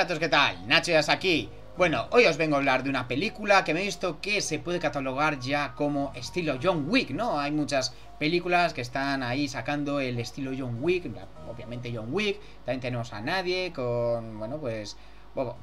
Hola a todos, ¿qué tal? Nacho aquí. Bueno, hoy os vengo a hablar de una película que me he visto que se puede catalogar ya como estilo John Wick, ¿no? Hay muchas películas que están ahí sacando el estilo John Wick, obviamente John Wick. También tenemos a Nadie con, bueno, pues... Bueno,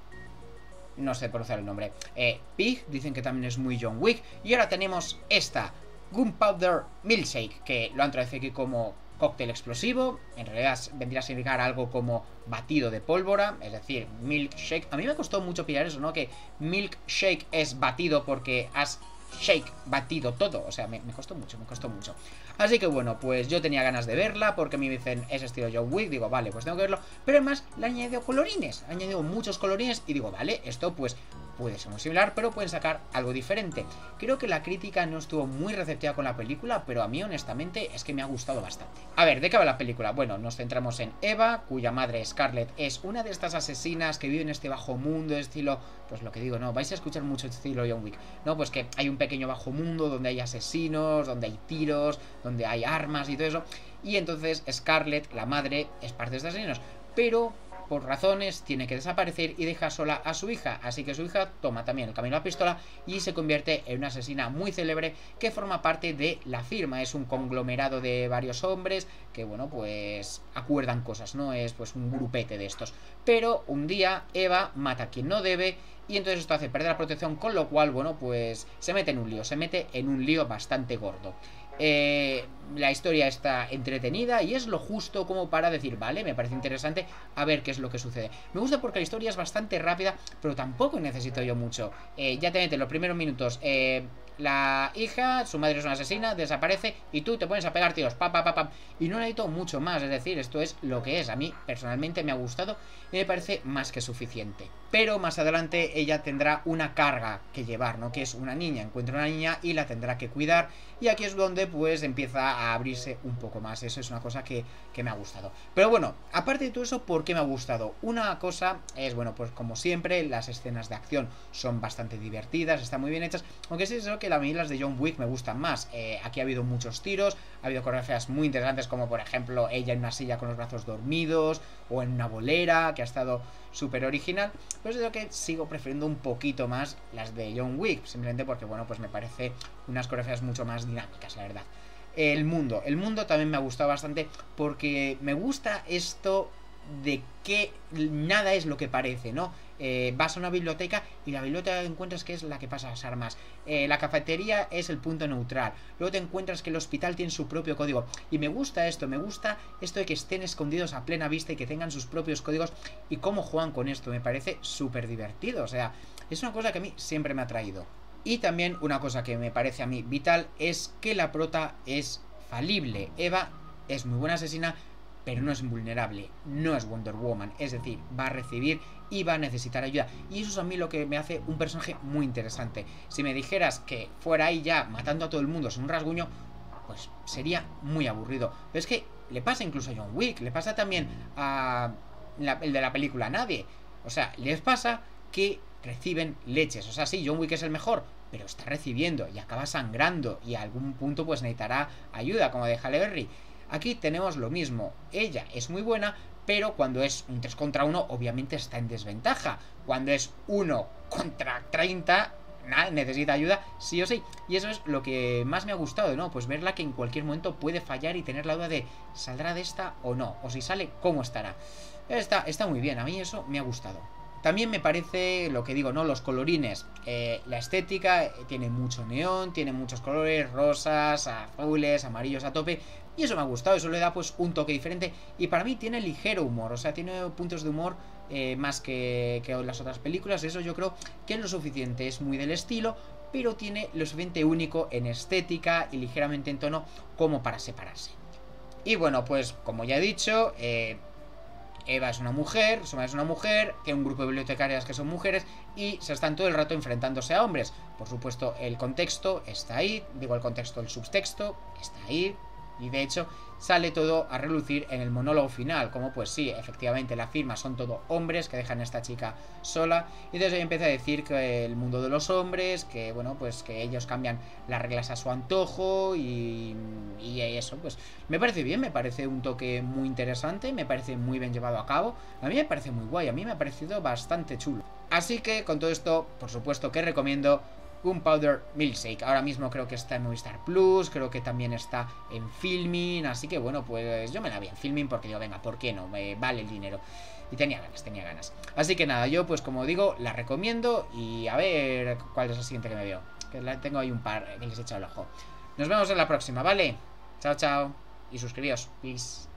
no sé pronunciar el nombre. Pig, dicen que también es muy John Wick. Y ahora tenemos esta, Gunpowder Milkshake, que lo han traducido aquí como cóctel explosivo. En realidad vendría a significar algo como batido de pólvora, es decir, milkshake. A mí me costó mucho pillar eso, ¿no? Que milkshake es batido porque has batido todo. O sea, me costó mucho, me costó mucho. Así que bueno, pues yo tenía ganas de verla porque me dicen es estilo John Wick. Digo, vale, pues tengo que verlo. Pero además le han añadido colorines, ha añadido muchos colorines. Y digo, vale, esto pues puede ser muy similar, pero pueden sacar algo diferente. Creo que la crítica no estuvo muy receptiva con la película, pero a mí honestamente es que me ha gustado bastante. A ver, ¿de qué va la película? Bueno, nos centramos en Eva, cuya madre Scarlett es una de estas asesinas que vive en este bajo mundo, estilo, pues lo que digo, no, vais a escuchar mucho estilo John Wick, ¿no? Pues que hay un pequeño bajo mundo donde hay asesinos, donde hay tiros, donde hay armas y todo eso. Y entonces Scarlett, la madre, es parte de estos asesinos, pero por razones tiene que desaparecer y deja sola a su hija, así que su hija toma también el camino a la pistola y se convierte en una asesina muy célebre que forma parte de la firma. Es un conglomerado de varios hombres que, bueno, pues acuerdan cosas, no es pues un grupete de estos. Pero un día Eva mata a quien no debe y entonces esto hace perder la protección, con lo cual, bueno, pues se mete en un lío bastante gordo. La historia está entretenida y es lo justo como para decir, vale, me parece interesante, a ver qué es lo que sucede. Me gusta porque la historia es bastante rápida, pero tampoco necesito yo mucho. Ya te metes en los primeros minutos, la hija, su madre es una asesina, desaparece y tú te pones a pegar tiros, pam, pam, pam, pam. Y no necesito mucho más, es decir, esto es lo que es. A mí personalmente me ha gustado y me parece más que suficiente. Pero más adelante ella tendrá una carga que llevar, ¿no? Que es una niña, encuentra una niña y la tendrá que cuidar. Y aquí es donde pues empieza a abrirse un poco más. Eso es una cosa que me ha gustado. Pero bueno, aparte de todo eso, ¿por qué me ha gustado? Una cosa es, bueno, pues como siempre, las escenas de acción son bastante divertidas, están muy bien hechas. Aunque sí es eso que a mí las de John Wick me gustan más. Aquí ha habido muchos tiros, ha habido coreografías muy interesantes, como por ejemplo ella en una silla con los brazos dormidos, o en una bolera, que ha estado súper original. Pues es lo que sigo prefiriendo un poquito más las de John Wick, simplemente porque, bueno, pues me parece unas coreografías mucho más dinámicas, la verdad. El mundo también me ha gustado bastante porque me gusta esto de que nada es lo que parece, ¿no? Vas a una biblioteca y la biblioteca encuentras que es la que pasa las armas, la cafetería es el punto neutral, luego te encuentras que el hospital tiene su propio código. Y me gusta esto de que estén escondidos a plena vista y que tengan sus propios códigos. Y cómo juegan con esto, me parece súper divertido. O sea, es una cosa que a mí siempre me ha traído. Y también una cosa que me parece a mí vital es que la prota es falible. Eva es muy buena asesina, pero no es vulnerable, no es Wonder Woman, es decir, va a recibir y va a necesitar ayuda. Y eso es a mí lo que me hace un personaje muy interesante. Si me dijeras que fuera ahí ya matando a todo el mundo sin un rasguño, pues sería muy aburrido. Pero es que le pasa incluso a John Wick, le pasa también a el de la película Nadie. O sea, les pasa que reciben leches. O sea, sí, John Wick es el mejor, pero está recibiendo y acaba sangrando y a algún punto pues necesitará ayuda, como de Halle Berry. Aquí tenemos lo mismo, ella es muy buena, pero cuando es un 3 contra 1 obviamente está en desventaja. Cuando es 1 contra 30, nada, necesita ayuda sí o sí. Y eso es lo que más me ha gustado, ¿no? Pues verla que en cualquier momento puede fallar y tener la duda de ¿saldrá de esta o no? O si sale, ¿cómo estará? Está muy bien, a mí eso me ha gustado. También me parece, lo que digo, ¿no? Los colorines, la estética, tiene mucho neón, tiene muchos colores, rosas, azules, amarillos a tope. Y eso me ha gustado, eso le da pues un toque diferente. Y para mí tiene ligero humor, o sea, tiene puntos de humor más que las otras películas. Eso yo creo que es lo suficiente, es muy del estilo, pero tiene lo suficiente único en estética y ligeramente en tono como para separarse. Y bueno, pues como ya he dicho, Eva es una mujer, su madre es una mujer, tiene un grupo de bibliotecarias que son mujeres y se están todo el rato enfrentándose a hombres. Por supuesto, el contexto está ahí, digo el contexto, el subtexto está ahí. Y de hecho, sale todo a relucir en el monólogo final, como pues sí, efectivamente la firma son todo hombres que dejan a esta chica sola, y entonces ella empieza a decir que el mundo de los hombres, que bueno, pues que ellos cambian las reglas a su antojo y eso, pues me parece bien, me parece un toque muy interesante, me parece muy bien llevado a cabo, a mí me parece muy guay, a mí me ha parecido bastante chulo. Así que con todo esto, por supuesto que recomiendo Gunpowder Milkshake. Ahora mismo creo que está en Movistar Plus, creo que también está en Filmin, así que bueno, pues yo me la vi en Filmin porque digo, venga, ¿por qué no? Me vale el dinero. Y tenía ganas, tenía ganas. Así que nada, yo pues como digo, la recomiendo y a ver cuál es la siguiente que me veo. Que la tengo ahí un par que les he echado el ojo. Nos vemos en la próxima, ¿vale? Chao, chao. Y suscribíos, please.